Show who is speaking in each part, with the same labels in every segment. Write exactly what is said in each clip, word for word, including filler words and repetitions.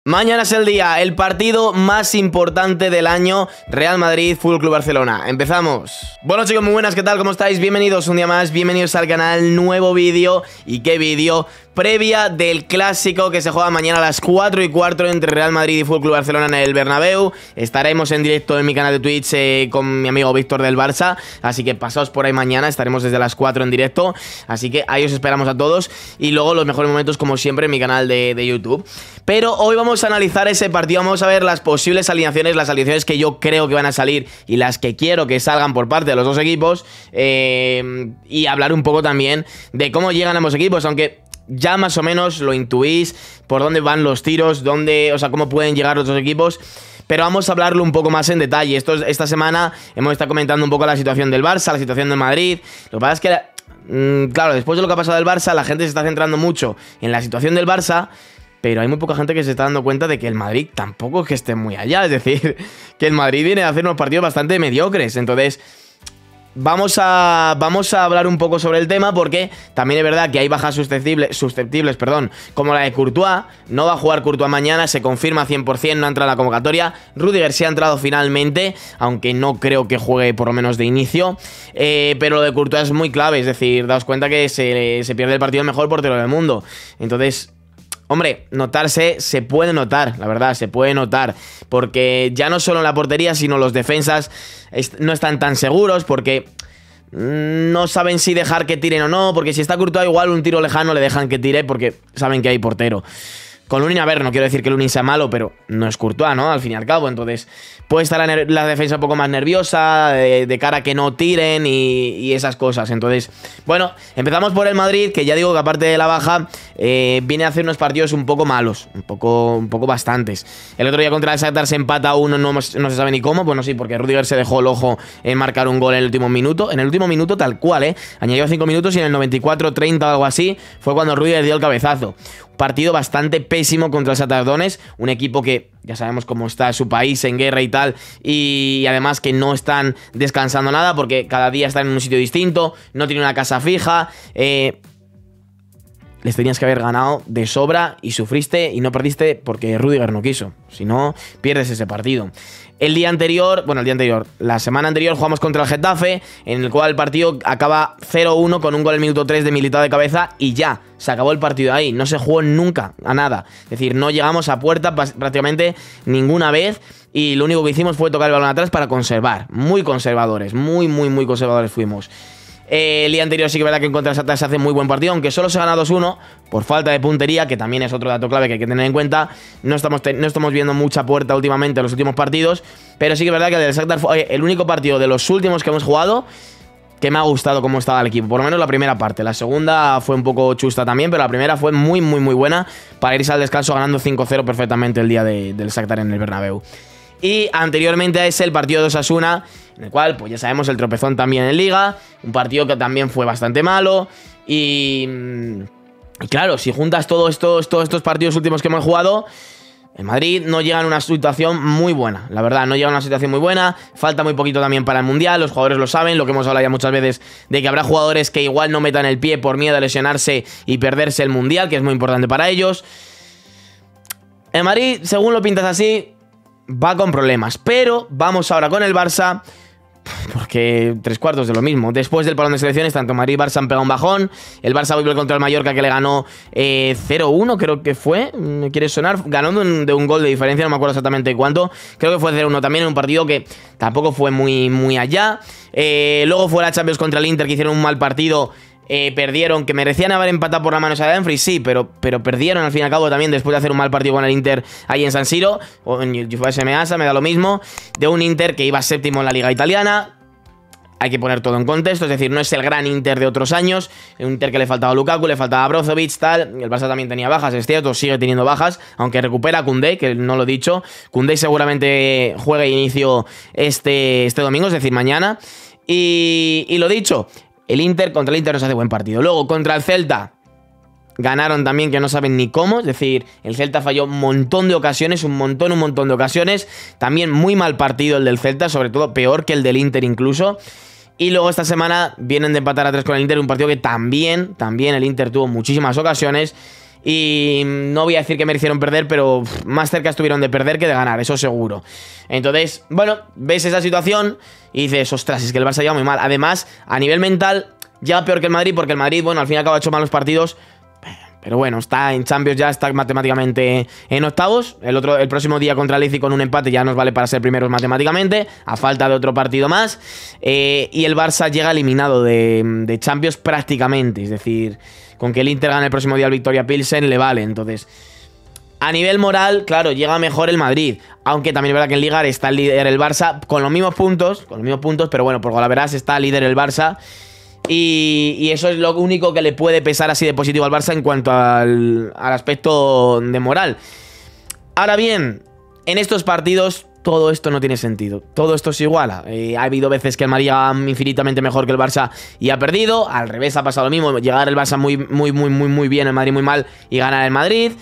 Speaker 1: Mañana es el día, el partido más importante del año, Real Madrid Fútbol Club Barcelona. Empezamos. Bueno chicos, muy buenas, ¿qué tal? ¿Cómo estáis? Bienvenidos un día más, bienvenidos al canal, nuevo vídeo. ¿Y qué vídeo? Previa del clásico que se juega mañana a las cuatro y cuarto entre Real Madrid y Fútbol Club Barcelona en el Bernabéu. Estaremos en directo en mi canal de Twitch eh, con mi amigo Víctor del Barça, así que pasaos por ahí mañana, estaremos desde las cuatro en directo, así que ahí os esperamos a todos. Y luego los mejores momentos como siempre en mi canal de, de YouTube. Pero hoy vamos a analizar ese partido, vamos a ver las posibles alineaciones, las alineaciones que yo creo que van a salir y las que quiero que salgan por parte de los dos equipos, eh, y hablar un poco también de cómo llegan ambos equipos, aunque ya más o menos lo intuís por dónde van los tiros, dónde, o sea, cómo pueden llegar los dos equipos. Pero vamos a hablarlo un poco más en detalle. Esto, esta semana hemos estado comentando un poco la situación del Barça, la situación del Madrid. Lo que pasa es que, mmm, claro, después de lo que ha pasado del Barça, la gente se está centrando mucho en la situación del Barça, pero hay muy poca gente que se está dando cuenta de que el Madrid tampoco es que esté muy allá. Es decir, que el Madrid viene a hacer unos partidos bastante mediocres. Entonces, Vamos a, vamos a hablar un poco sobre el tema, porque también es verdad que hay bajas susceptibles, susceptibles perdón, como la de Courtois. No va a jugar Courtois mañana, se confirma cien por cien, no ha entrado en la convocatoria. Rudiger sí ha entrado finalmente, aunque no creo que juegue por lo menos de inicio. eh, Pero lo de Courtois es muy clave, es decir, daos cuenta que se, se pierde el partido el mejor portero del mundo. Entonces, hombre, notarse se puede notar, la verdad, se puede notar. Porque ya no solo en la portería, sino los defensas no están tan seguros, porque no saben si dejar que tiren o no. Porque si está Courtois, igual un tiro lejano le dejan que tire porque saben que hay portero. Con Lunin, a ver, no quiero decir que Lunin sea malo, pero no es Courtois, ¿no? Al fin y al cabo, entonces puede estar la, la defensa un poco más nerviosa, de, de cara a que no tiren y, y esas cosas. Entonces, bueno, empezamos por el Madrid, que ya digo que aparte de la baja, eh, viene a hacer unos partidos un poco malos, un poco, un poco bastantes. El otro día contra el Shakhtar se empata a uno, no, no se sabe ni cómo, pues no sé, porque Rudiger se dejó el ojo en marcar un gol en el último minuto. En el último minuto tal cual, ¿eh? Añadió cinco minutos y en el noventa y cuatro treinta o algo así fue cuando Rudiger dio el cabezazo. Partido bastante pésimo contra el Shakhtar Donetsk, un equipo que ya sabemos cómo está su país en guerra y tal, y además que no están descansando nada porque cada día están en un sitio distinto, no tienen una casa fija. eh, Les tenías que haber ganado de sobra y sufriste y no perdiste porque Rudiger no quiso, si no pierdes ese partido. El día anterior, bueno el día anterior, la semana anterior jugamos contra el Getafe, en el cual el partido acaba cero uno con un gol en el minuto tres de Militao de cabeza y ya, se acabó el partido ahí, no se jugó nunca a nada. Es decir, no llegamos a puerta prácticamente ninguna vez y lo único que hicimos fue tocar el balón atrás para conservar, muy conservadores, muy muy muy conservadores fuimos. Eh, el día anterior sí que es verdad que en contra de Shakhtar se hace muy buen partido, aunque solo se gana dos uno por falta de puntería, que también es otro dato clave que hay que tener en cuenta. No estamos, no estamos viendo mucha puerta últimamente en los últimos partidos, pero sí que es verdad que el del Shakhtar fue el único partido de los últimos que hemos jugado que me ha gustado cómo estaba el equipo, por lo menos la primera parte. La segunda fue un poco chusta también, pero la primera fue muy muy muy buena para irse al descanso ganando cinco cero perfectamente el día de, del Shakhtar en el Bernabéu. Y anteriormente a ese, el partido de Osasuna, en el cual, pues ya sabemos, el tropezón también en Liga. Un partido que también fue bastante malo. Y, y claro, si juntas todos estos, todos estos partidos últimos que hemos jugado, el Madrid no llega en una situación muy buena. La verdad, no llega en una situación muy buena. Falta muy poquito también para el Mundial. Los jugadores lo saben, lo que hemos hablado ya muchas veces, de que habrá jugadores que igual no metan el pie por miedo a lesionarse y perderse el Mundial, que es muy importante para ellos. El Madrid, según lo pintas así, va con problemas, pero vamos ahora con el Barça, porque tres cuartos de lo mismo. Después del parón de selecciones, tanto Madrid y Barça han pegado un bajón. El Barça vuelve contra el Mallorca, que le ganó eh, cero uno, creo que fue. ¿Me quiere sonar? Ganó de un, de un gol de diferencia, no me acuerdo exactamente cuánto. Creo que fue cero uno también, en un partido que tampoco fue muy, muy allá. Eh, luego fue la Champions contra el Inter, que hicieron un mal partido. Eh, perdieron, que merecían haber empatado por la mano a Dumfries, sí, pero, pero perdieron al fin y al cabo también después de hacer un mal partido con el Inter ahí en San Siro, o en Giuseppe Meazza, me da lo mismo, de un Inter que iba séptimo en la Liga Italiana. Hay que poner todo en contexto, es decir, no es el gran Inter de otros años, un Inter que le faltaba a Lukaku, le faltaba a Brozovic, tal. El Barça también tenía bajas, es cierto, sigue teniendo bajas, aunque recupera a Koundé, que no lo he dicho. Koundé seguramente juegue inicio este, este domingo, es decir, mañana. Y, y lo dicho, el Inter contra el Inter nos hace buen partido. Luego contra el Celta ganaron también, que no saben ni cómo. Es decir, el Celta falló un montón de ocasiones, un montón, un montón de ocasiones. También muy mal partido el del Celta, sobre todo peor que el del Inter incluso. Y luego esta semana vienen de empatar a tres con el Inter, un partido que también, también el Inter tuvo muchísimas ocasiones Y no voy a decir que merecieron perder, pero más cerca estuvieron de perder que de ganar, eso seguro. Entonces, bueno, ves esa situación y dices, ostras, es que el Barça llega muy mal. Además, a nivel mental, llega peor que el Madrid, porque el Madrid, bueno, al fin y al cabo ha hecho malos partidos. Pero bueno, está en Champions ya, está matemáticamente en octavos. El otro, el próximo día contra el Leipzig con un empate ya nos vale para ser primeros matemáticamente, a falta de otro partido más. Eh, y el Barça llega eliminado de, de Champions prácticamente, es decir, con que el Inter gane el próximo día al Victoria Pilsen le vale. Entonces, a nivel moral, claro, llega mejor el Madrid. Aunque también es verdad que en Liga está el líder el Barça, con los mismos puntos, con los mismos puntos, pero bueno, por golaveras está líder el Barça. Y, y eso es lo único que le puede pesar así de positivo al Barça en cuanto al, al aspecto de moral. Ahora bien, en estos partidos todo esto no tiene sentido. Todo esto se iguala. Eh, ha habido veces que el Madrid va infinitamente mejor que el Barça y ha perdido. Al revés ha pasado lo mismo. Llegar el Barça muy, muy, muy, muy, muy bien, el Madrid muy mal y ganar el Madrid.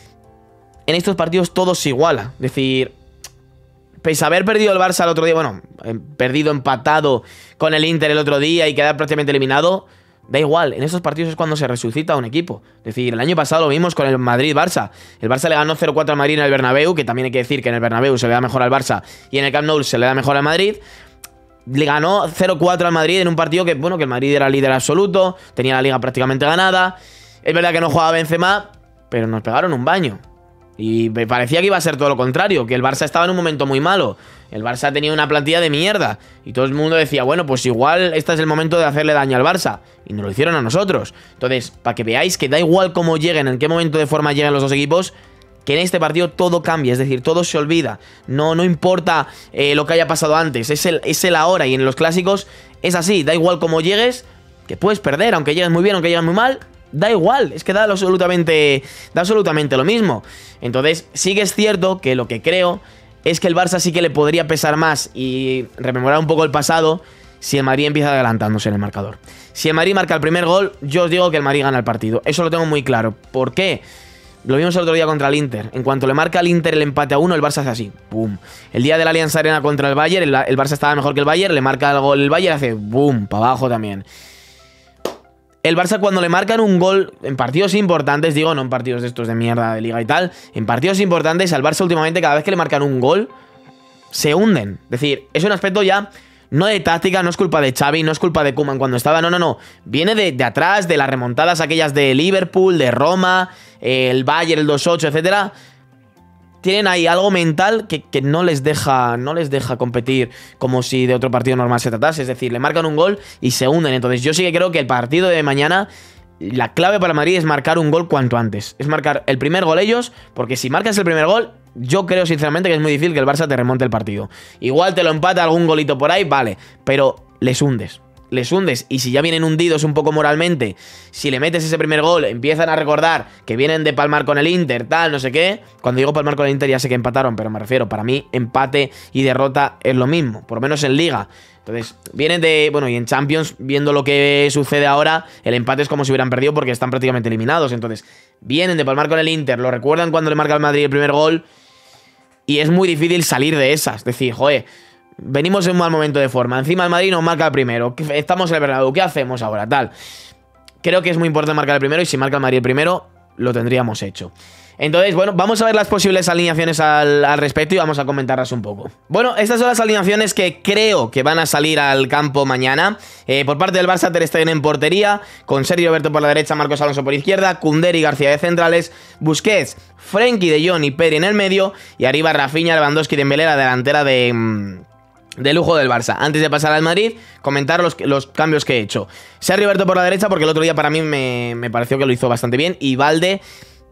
Speaker 1: En estos partidos todo se iguala. Es decir, pese a haber perdido el Barça el otro día, bueno, perdido, empatado con el Inter el otro día y quedar prácticamente eliminado, da igual, en esos partidos es cuando se resucita un equipo. Es decir, el año pasado lo vimos con el Madrid-Barça. El Barça le ganó cero cuatro al Madrid en el Bernabéu, que también hay que decir que en el Bernabéu se le da mejor al Barça y en el Camp Nou se le da mejor al Madrid. Le ganó cero cuatro al Madrid en un partido que, bueno, que el Madrid era líder absoluto, tenía la Liga prácticamente ganada. Es verdad que no jugaba Benzema, pero nos pegaron un baño. Y me parecía que iba a ser todo lo contrario, que el Barça estaba en un momento muy malo. El Barça tenía una plantilla de mierda. Y todo el mundo decía, bueno, pues igual este es el momento de hacerle daño al Barça. Y nos lo hicieron a nosotros. Entonces, para que veáis que da igual cómo lleguen, en qué momento de forma lleguen los dos equipos, que en este partido todo cambia, es decir, todo se olvida. No, no importa eh, lo que haya pasado antes, es el, es el ahora. Y en los clásicos es así, da igual cómo llegues, que puedes perder, aunque llegues muy bien, aunque llegues muy mal. Da igual, es que da absolutamente, da absolutamente lo mismo. Entonces, sí que es cierto que lo que creo es que el Barça sí que le podría pesar más y rememorar un poco el pasado si el Madrid empieza adelantándose en el marcador. Si el Madrid marca el primer gol, yo os digo que el Madrid gana el partido. Eso lo tengo muy claro. ¿Por qué? Lo vimos el otro día contra el Inter. En cuanto le marca al Inter el empate a uno, el Barça hace así. ¡Bum! El día de la Allianz Arena contra el Bayern, el, el Barça estaba mejor que el Bayern, le marca el gol el Bayern, hace ¡bum! Para abajo también. El Barça cuando le marcan un gol en partidos importantes, digo, no en partidos de estos de mierda de liga y tal, en partidos importantes al Barça últimamente cada vez que le marcan un gol, se hunden. Es decir, es un aspecto ya no de táctica, no es culpa de Xavi, no es culpa de Koeman cuando estaba, no, no, no. Viene de, de atrás, de las remontadas aquellas de Liverpool, de Roma, eh, el Bayern, el dos ocho, etcétera. Tienen ahí algo mental que, que no les deja no les deja competir como si de otro partido normal se tratase. Es decir, le marcan un gol y se hunden. Entonces yo sí que creo que el partido de mañana, la clave para Madrid es marcar un gol cuanto antes. Es marcar el primer gol ellos, porque si marcas el primer gol, yo creo sinceramente que es muy difícil que el Barça te remonte el partido. Igual te lo empata algún golito por ahí, vale, pero les hundes. Les hundes, y si ya vienen hundidos un poco moralmente, si le metes ese primer gol, empiezan a recordar que vienen de palmar con el Inter, tal, no sé qué. Cuando digo palmar con el Inter ya sé que empataron, pero me refiero, para mí empate y derrota es lo mismo, por lo menos en Liga. Entonces, vienen de, bueno, y en Champions, viendo lo que sucede ahora, el empate es como si hubieran perdido porque están prácticamente eliminados. Entonces, vienen de palmar con el Inter, lo recuerdan cuando le marca al Madrid el primer gol, y es muy difícil salir de esas, es decir, joder, venimos en un mal momento de forma. Encima el Madrid nos marca el primero. Estamos en el Bernabéu. ¿Qué hacemos ahora? Tal. Creo que es muy importante marcar el primero. Y si marca el Madrid el primero, lo tendríamos hecho. Entonces, bueno, vamos a ver las posibles alineaciones al, al respecto y vamos a comentarlas un poco. Bueno, estas son las alineaciones que creo que van a salir al campo mañana. Eh, por parte del Barça, Ter Stegen en portería, con Sergio Roberto por la derecha, Marcos Alonso por izquierda, Koundé y García de centrales, Busquets, Frenkie de Jong y Pedri en el medio, y arriba Rafinha, Lewandowski y Dembélé, la delantera de... Mmm, de lujo del Barça. Antes de pasar al Madrid, comentar los, los cambios que he hecho. Sergio Roberto por la derecha, porque el otro día para mí me, me pareció que lo hizo bastante bien. Y Valde,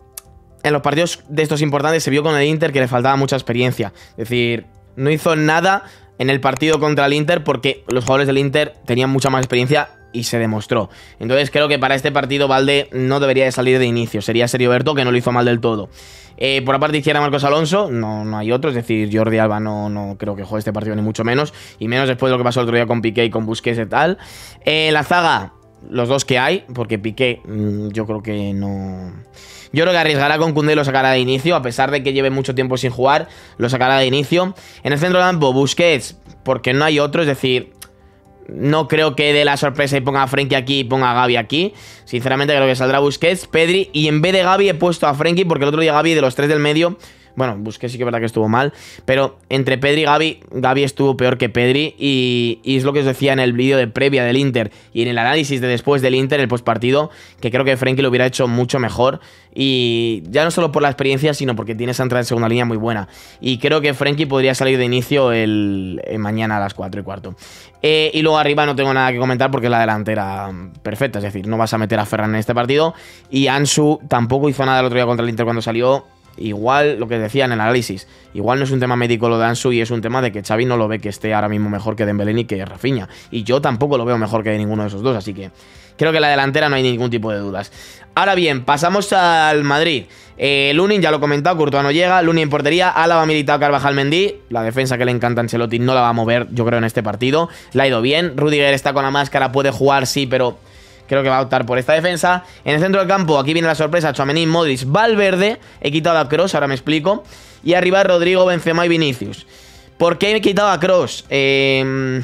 Speaker 1: en los partidos de estos importantes, se vio con el Inter que le faltaba mucha experiencia. Es decir, no hizo nada en el partido contra el Inter porque los jugadores del Inter tenían mucha más experiencia y se demostró. Entonces creo que para este partido Valde no debería de salir de inicio. Sería Sergio Roberto, que no lo hizo mal del todo. Eh, por la parte izquierda Marcos Alonso, no, no hay otro, es decir, Jordi Alba no, no creo que juegue este partido ni mucho menos, y menos después de lo que pasó el otro día con Piqué y con Busquets y tal. Eh, la zaga, los dos que hay, porque Piqué mmm, yo creo que no... Yo creo que arriesgará con Koundé y lo sacará de inicio, a pesar de que lleve mucho tiempo sin jugar, lo sacará de inicio. En el centro del campo, Busquets, porque no hay otro, es decir... No creo que dé la sorpresa y ponga a Frenkie aquí y ponga a Gavi aquí. Sinceramente creo que saldrá Busquets, Pedri, y en vez de Gavi he puesto a Frenkie porque el otro día Gavi de los tres del medio... Bueno, Busquets sí que es verdad que estuvo mal, pero entre Pedri y Gavi, Gavi estuvo peor que Pedri y, y es lo que os decía en el vídeo de previa del Inter y en el análisis de después del Inter, el postpartido, que creo que Frenkie lo hubiera hecho mucho mejor y ya no solo por la experiencia, sino porque tiene esa entrada en segunda línea muy buena y creo que Frenkie podría salir de inicio el, el mañana a las cuatro y cuarto. Eh, y luego arriba no tengo nada que comentar porque es la delantera perfecta, es decir, no vas a meter a Ferran en este partido y Ansu tampoco hizo nada el otro día contra el Inter cuando salió. Igual, lo que decía en el análisis, igual no es un tema médico lo de Ansu y es un tema de que Xavi no lo ve que esté ahora mismo mejor que Dembélé ni que Rafinha. Y yo tampoco lo veo mejor que ninguno de esos dos, así que creo que la delantera no hay ningún tipo de dudas. Ahora bien, pasamos al Madrid. Eh, Lunin, ya lo he comentado, Courtois no llega, Lunin en portería, Álava, Militao, Carvajal, Mendy. La defensa que le encanta a Ancelotti no la va a mover, yo creo, en este partido. Le ha ido bien, Rudiger está con la máscara, puede jugar, sí, pero... creo que va a optar por esta defensa. En el centro del campo, aquí viene la sorpresa, Tchouaméni, Modric, Valverde. He quitado a Kroos, ahora me explico. Y arriba Rodrigo, Benzema y Vinicius. ¿Por qué he quitado a Kroos? Eh,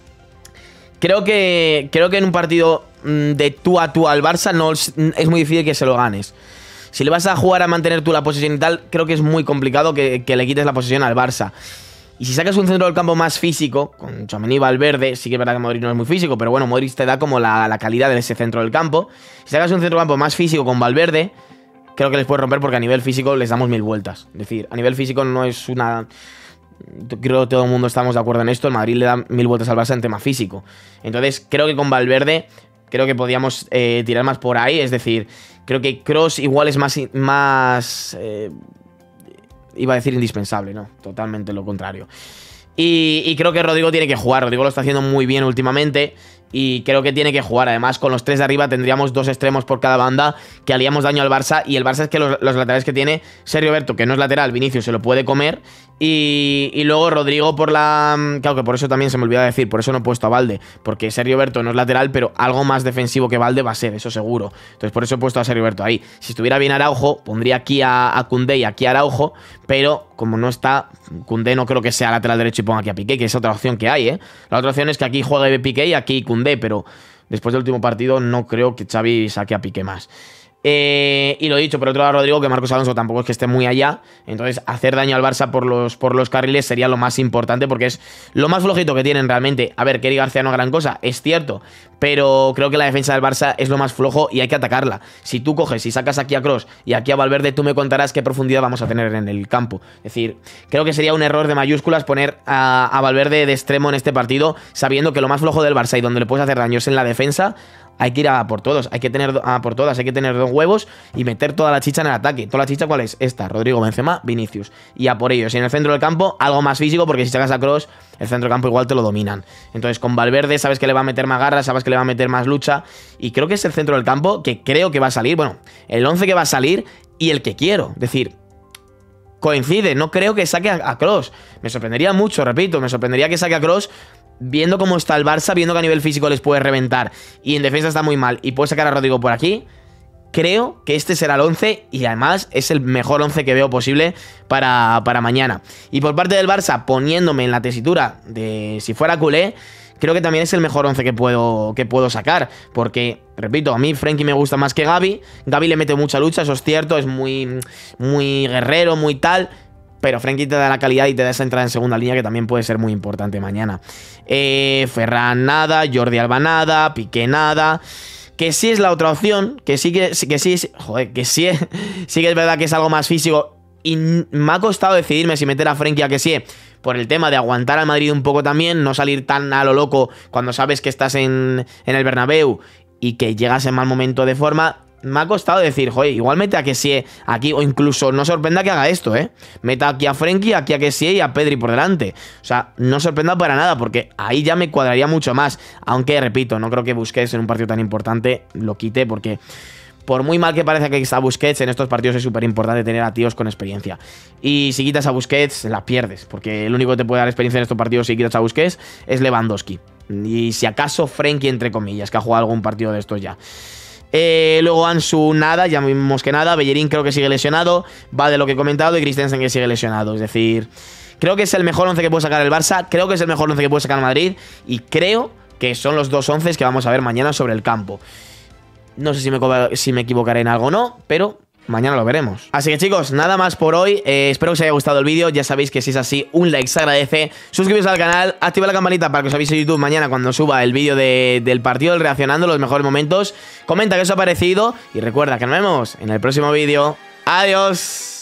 Speaker 1: creo, que, creo que en un partido de tú a tú al Barça no es, es muy difícil que se lo ganes. Si le vas a jugar a mantener tú la posesión y tal, creo que es muy complicado que, que le quites la posesión al Barça. Y si sacas un centro del campo más físico, con Tchouaméni y Valverde, sí que es verdad que Modric no es muy físico, pero bueno, Modric te da como la, la calidad de ese centro del campo. Si sacas un centro del campo más físico con Valverde, creo que les puedes romper porque a nivel físico les damos mil vueltas. Es decir, a nivel físico no es una... Creo que todo el mundo estamos de acuerdo en esto, el Madrid le da mil vueltas al Barça en tema físico. Entonces, creo que con Valverde, creo que podíamos eh, tirar más por ahí, es decir, creo que Kroos igual es más... más eh, iba a decir indispensable, no, totalmente lo contrario. Y, y creo que Rodrigo tiene que jugar, Rodrigo lo está haciendo muy bien últimamente y creo que tiene que jugar. Además, con los tres de arriba tendríamos dos extremos por cada banda que haríamos daño al Barça y el Barça es que los, los laterales que tiene, Sergio Berto, que no es lateral, Vinicius se lo puede comer y, y luego Rodrigo por la... Claro que por eso también se me olvidaba decir, por eso no he puesto a Valde, porque Sergio Berto no es lateral, pero algo más defensivo que Valde va a ser, eso seguro. Entonces por eso he puesto a Sergio Berto ahí. Si estuviera bien Araujo, pondría aquí a, a Koundé y aquí a Araujo, pero como no está, Koundé no creo que sea lateral derecho y ponga aquí a Piqué, que es otra opción que hay, ¿eh? La otra opción es que aquí juegue Piqué y aquí Koundé, pero después del último partido no creo que Xavi saque a Piqué más. Eh, y lo he dicho, por otro lado, Rodrigo, que Marcos Alonso tampoco es que esté muy allá. Entonces, hacer daño al Barça por los, por los carriles sería lo más importante, porque es lo más flojito que tienen realmente. A ver, Keri García no es gran cosa, es cierto, pero creo que la defensa del Barça es lo más flojo y hay que atacarla. Si tú coges y sacas aquí a Kroos y aquí a Valverde, tú me contarás qué profundidad vamos a tener en el campo. Es decir, creo que sería un error de mayúsculas poner a, a Valverde de extremo en este partido, sabiendo que lo más flojo del Barça y donde le puedes hacer daño es en la defensa. Hay que ir a por todos, hay que tener a por todas, hay que tener dos huevos y meter toda la chicha en el ataque. ¿Toda la chicha cuál es? Esta, Rodrigo, Benzema, Vinicius. Y a por ellos. Y en el centro del campo, algo más físico, porque si sacas a Kroos, el centro del campo igual te lo dominan. Entonces con Valverde sabes que le va a meter más garra, sabes que le va a meter más lucha. Y creo que es el centro del campo que creo que va a salir, bueno, el once que va a salir y el que quiero. Es decir, coincide, no creo que saque a, a Kroos. Me sorprendería mucho, repito, me sorprendería que saque a Kroos, viendo cómo está el Barça, viendo que a nivel físico les puede reventar y en defensa está muy mal y puede sacar a Rodrigo por aquí. Creo que este será el once y además es el mejor once que veo posible para, para mañana. Y por parte del Barça, poniéndome en la tesitura de si fuera culé, creo que también es el mejor once que puedo, que puedo sacar. Porque, repito, a mí Frenkie me gusta más que Gavi. Gavi le mete mucha lucha, eso es cierto, es muy, muy guerrero, muy tal. Pero Frenkie te da la calidad y te da esa entrada en segunda línea que también puede ser muy importante mañana. Eh, Ferran nada, Jordi Alba nada, Piqué nada. Que sí es la otra opción, que sí que, que sí, joder, que sí, sí que es verdad que es algo más físico. Y me ha costado decidirme si meter a Frenkie a que sí, por el tema de aguantar al Madrid un poco también, no salir tan a lo loco cuando sabes que estás en, en el Bernabéu y que llegas en mal momento de forma. Me ha costado decir, joder, igual mete a Kessie aquí, o incluso no sorprenda que haga esto, ¿eh? Meta aquí a Frenkie, aquí a Kessie y a Pedri por delante. O sea, no sorprenda para nada, porque ahí ya me cuadraría mucho más. Aunque, repito, no creo que Busquets en un partido tan importante lo quite, porque por muy mal que parezca que está Busquets, en estos partidos es súper importante tener a tíos con experiencia. Y si quitas a Busquets, la pierdes, porque el único que te puede dar experiencia en estos partidos si quitas a Busquets es Lewandowski. Y si acaso Frenkie, entre comillas, que ha jugado algún partido de estos ya. Eh, luego Ansu nada, ya vimos que nada. Bellerín creo que sigue lesionado, va de lo que he comentado, y Christensen que sigue lesionado. Es decir, creo que es el mejor once que puede sacar el Barça, creo que es el mejor once que puede sacar el Madrid, y creo que son los dos once que vamos a ver mañana sobre el campo. No sé si me, si me equivocaré en algo o no, pero mañana lo veremos. Así que chicos, nada más por hoy. eh, Espero que os haya gustado el vídeo. Ya sabéis que si es así, un like se agradece. Suscribiros al canal, activa la campanita para que os avise YouTube mañana cuando suba el vídeo de, del partido, el reaccionando, los mejores momentos. Comenta qué os ha parecido y recuerda que nos vemos en el próximo vídeo. Adiós.